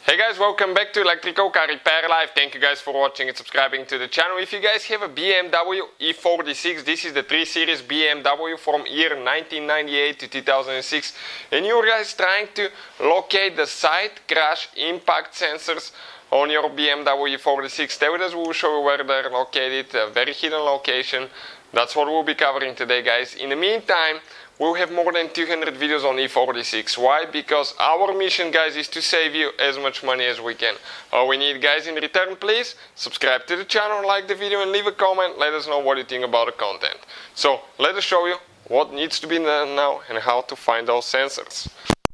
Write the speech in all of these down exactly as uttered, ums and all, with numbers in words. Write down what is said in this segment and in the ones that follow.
Hey guys, welcome back to Electrical Car Repair Live. Thank you guys for watching and subscribing to the channel. If you guys have a B M W E forty-six, this is the three series B M W from year nineteen ninety-eight to two thousand six, and you guys trying to locate the side crash impact sensors on your B M W E forty-six, stay with us, we will show you where they're located, a very hidden location. That's what we'll be covering today, guys. In the meantime, we'll have more than two hundred videos on E forty-six. Why? Because our mission, guys, is to save you as much money as we can. All we need, guys, in return, please subscribe to the channel, like the video, and leave a comment. Let us know what you think about the content. So let us show you what needs to be done now and how to find those sensors.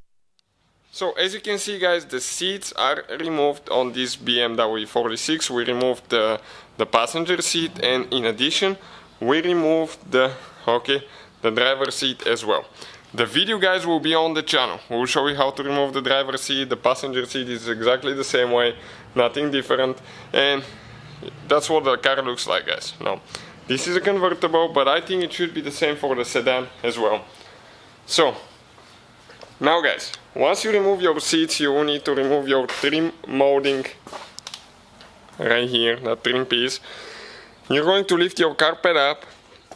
So as you can see, guys, the seats are removed on this B M W E forty-six. We removed the, the passenger seat, and in addition we removed the okay the driver's seat as well. The video, guys, will be on the channel. We'll show you how to remove the driver's seat. The passenger seat is exactly the same way, nothing different, and that's what the car looks like, guys. Now, this is a convertible, but I think it should be the same for the sedan as well. So now, guys, once you remove your seats, you will need to remove your trim molding right here, that trim piece. You're going to lift your carpet up.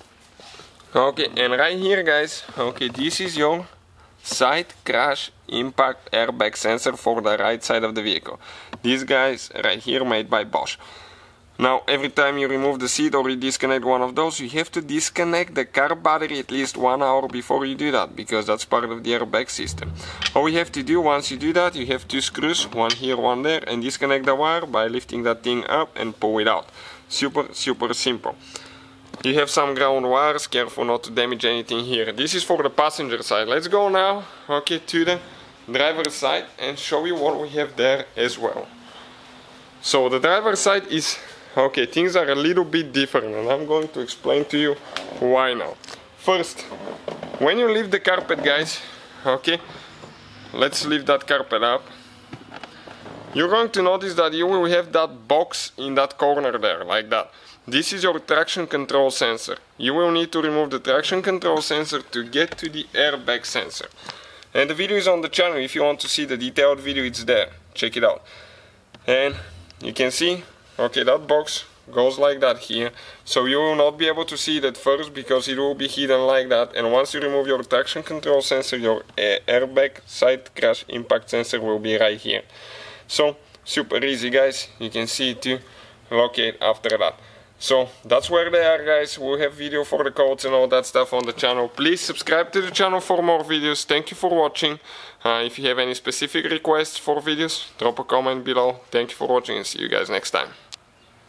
Okay, and right here, guys, okay, this is your side crash impact airbag sensor for the right side of the vehicle. These guys right here made by Bosch. Now, every time you remove the seat or you disconnect one of those, you have to disconnect the car battery at least one hour before you do that, because that's part of the airbag system. All you have to do once you do that, you have two screws, one here, one there, and disconnect the wire by lifting that thing up and pull it out. Super, super simple. You have some ground wires, careful not to damage anything here. This is for the passenger side. Let's go now, okay, to the driver's side and show you what we have there as well. So the driver's side is, okay, things are a little bit different, and I'm going to explain to you why now. First, when you lift the carpet, guys, okay, let's lift that carpet up. You're going to notice that you will have that box in that corner there, like that. This is your traction control sensor. You will need to remove the traction control sensor to get to the airbag sensor. And the video is on the channel. If you want to see the detailed video, it's there. Check it out. And you can see, okay, that box goes like that here. So you will not be able to see it at first because it will be hidden like that. And once you remove your traction control sensor, your airbag side crash impact sensor will be right here. So super easy, guys. You can see it to locate after that. So that's where they are, guys. We'll have video for the codes and all that stuff on the channel. Please subscribe to the channel for more videos. Thank you for watching. Uh, if you have any specific requests for videos, drop a comment below. Thank you for watching and see you guys next time.